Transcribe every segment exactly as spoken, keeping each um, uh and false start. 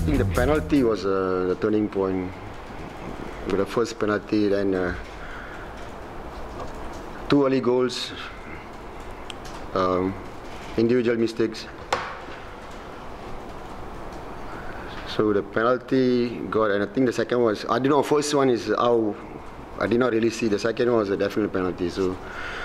think the penalty was uh, the turning point. With the first penalty, then uh, two early goals, um, individual mistakes. So the penalty got, and I think the second was, I don't know, first one is how, I did not really see, the second one was a definite penalty. So,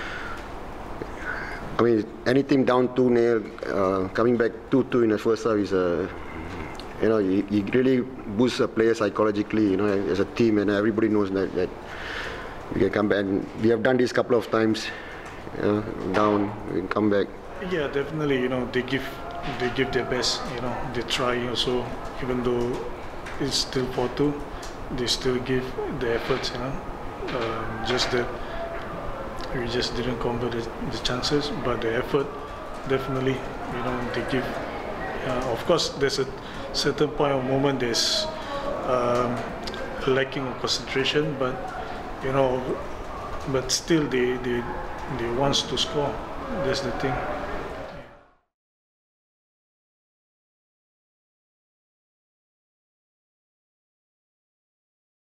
I mean, any team down two nil, uh, coming back two two in the first half is a, you know, you, you really boost a player psychologically, you know, as a team, and everybody knows that, that you can come back. And we have done this a couple of times, you know, down, we can come back. Yeah, definitely, you know, they give they give their best, you know, they try also, even though it's still four two, they still give the efforts, you know, um, just that we just didn't convert the, the chances, but the effort, definitely, you know, they give. Uh, of course, there's a certain point of moment there's um, lacking of concentration, but you know, but still they they they wants to score. That's the thing.